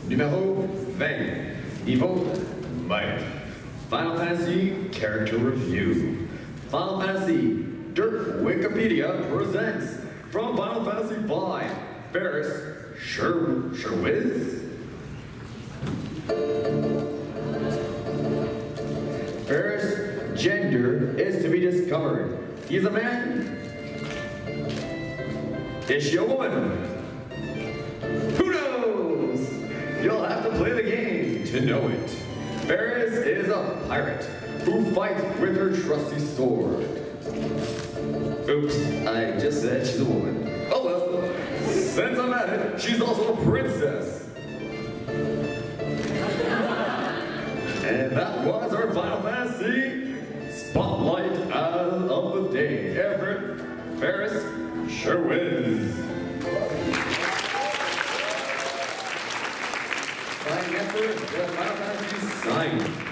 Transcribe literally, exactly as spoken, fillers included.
numéro vingt, niveau Mike. Final Fantasy Character Review. Final Fantasy Dirt Wikipedia presents from Final Fantasy five, Faris Sher Sherwiz. Faris' gender is to be discovered. He's a man. Is she a woman? Who knows? You'll have to play the game to know it. Faris is a pirate who fights with her trusty sword. Oops, I just said she's a woman. Oh well, since I'm at it, she's also a princess. And that was our Final Fantasy Spotlight of the day. Everett Faris Sherwiz. By Emperor, the Final Fantasy sign.